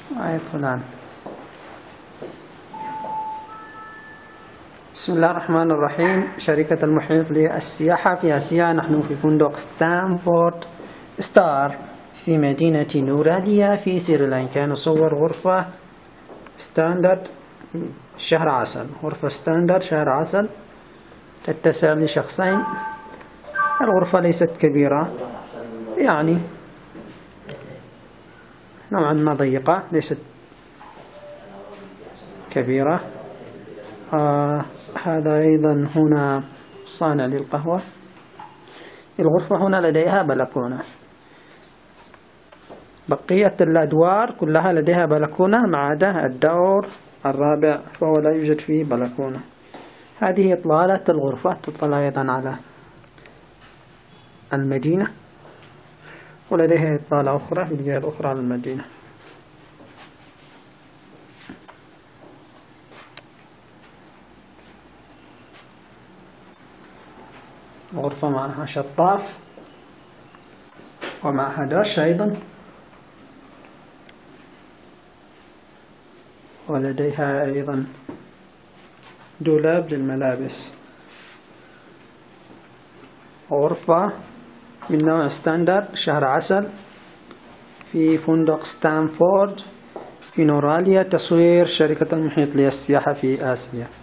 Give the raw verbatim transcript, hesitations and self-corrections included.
يدخلان. بسم الله الرحمن الرحيم. شركة المحيط للسياحة في آسيا. نحن في فندق ستانفورد ستار في مدينة نوراديا في سريلانكا. نصور غرفة ستاندرد شهر عسل. غرفة ستاندرد شهر عسل تتسع لشخصين. الغرفة ليست كبيرة، يعني نوعا ما ضيقة، ليست كبيرة. آه هذا أيضا هنا صانع للقهوة. الغرفة هنا لديها بلكونة. بقية الأدوار كلها لديها بلكونة ما عدا الدور الرابع فهو لا يوجد فيه بلكونة. هذه إطلالة الغرفة، تطلع أيضا على المدينة، ولديها إطلالة أخرى في الجهة الأخرى على المدينة. غرفة معها شطاف ومعها دش أيضا، ولديها أيضا دولاب للملابس. غرفة من نوع ستاندرد شهر عسل في فندق ستانفورد في نوراليا. تصوير شركة المحيط للسياحة في آسيا.